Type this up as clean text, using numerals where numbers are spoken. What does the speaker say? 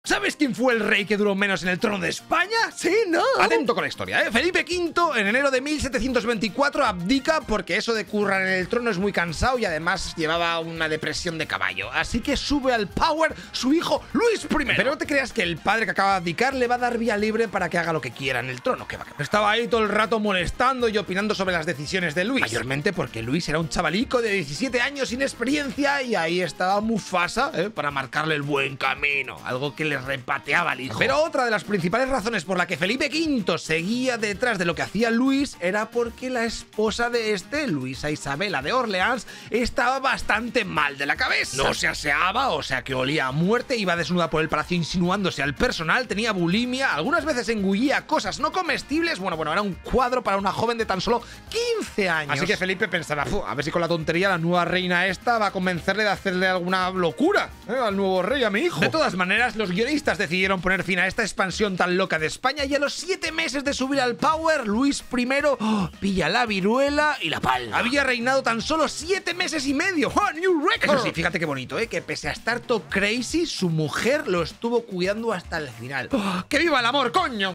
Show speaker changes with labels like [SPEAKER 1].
[SPEAKER 1] ¿Sabes quién fue el rey que duró menos en el trono de España?
[SPEAKER 2] Sí, no.
[SPEAKER 1] Atento con la historia, ¿eh? Felipe V, en enero de 1724, abdica porque eso de currar en el trono es muy cansado y además llevaba una depresión de caballo. Así que sube al power su hijo Luis I. Pero no te creas que el padre que acaba de abdicar le va a dar vía libre para que haga lo que quiera en el trono. Que va. Estaba ahí todo el rato molestando y opinando sobre las decisiones de Luis. Mayormente porque Luis era un chavalico de 17 años sin experiencia y ahí estaba Mufasa, para marcarle el buen camino. Algo que le repateaba al hijo. Pero otra de las principales razones por la que Felipe V seguía detrás de lo que hacía Luis era porque la esposa de Luisa Isabela de Orleans, estaba bastante mal de la cabeza. No se aseaba, o sea que olía a muerte, iba desnuda por el palacio insinuándose al personal, tenía bulimia, algunas veces engullía cosas no comestibles. Bueno, era un cuadro para una joven de tan solo 15 años. Así que Felipe pensaba, a ver si con la tontería la nueva reina esta va a convencerle de hacerle alguna locura al nuevo rey, a mi hijo. De todas maneras, los guionistas decidieron poner fin a esta expansión tan loca de España y a los 7 meses de subir al power, Luis I pilla la viruela y la palma. Había reinado tan solo 7 meses y medio. ¡Oh, new record! Eso sí, fíjate qué bonito, que pese a estar todo crazy, su mujer lo estuvo cuidando hasta el final. ¡Que viva el amor, coño!